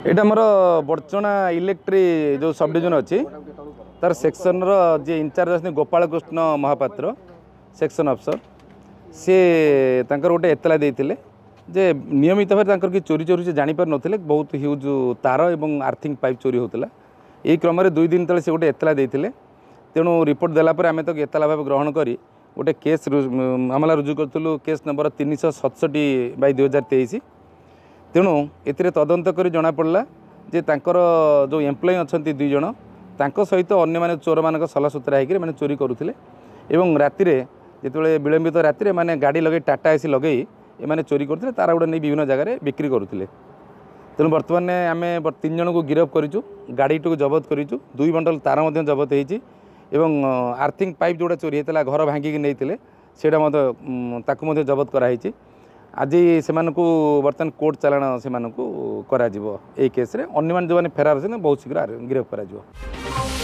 यहाँ मोर बड़चना इलेक्ट्रिक जो sub division अच्छी तार सेक्शन जी इंचार्ज अच्छे गोपाल कृष्ण महापात्र सेक्शन अफसर सी गोटे एतला देते जे नियमित भाव कि चोरी चोरी से जापर नथिले बहुत ह्यूज तार और आर्थिंग पाइप चोरी होता यही क्रम 2 दिन तले से गोटे एतला देते तेणु रिपोर्ट देलापर आम तो एतला भाव ग्रहण करी गोटे केस मामला रुजु करूँ केस नंबर 367/2023 तेणु ए तदंत कर जना पड़ा जे तांकर जो एम्प्लॉय अच्छा 2 जन सहित अन्य माने चोर मान सलासुतरा होकर मैंने चोरी करुले और राति जो विलंबित राति माने गाड़ी लगे टाटा एसी लगे ये चोरी करते तार गुड़ा नहीं विभिन्न जगह बिक्री करुले तेणु बर्तमान आम 3 जन को गिरफ्त करूँ गाड़ी को जबत करूँ 2 बंडल तार जबत होती आर्थिंग पाइप जोड़ा चोरी होता घर भांगिक नहीं से जबत कराई आज से बर्तमान कोर्ट चालाण से करा केस अन्य जो फेरार अच्छे बहुत शीघ्र गिरफ्त करा।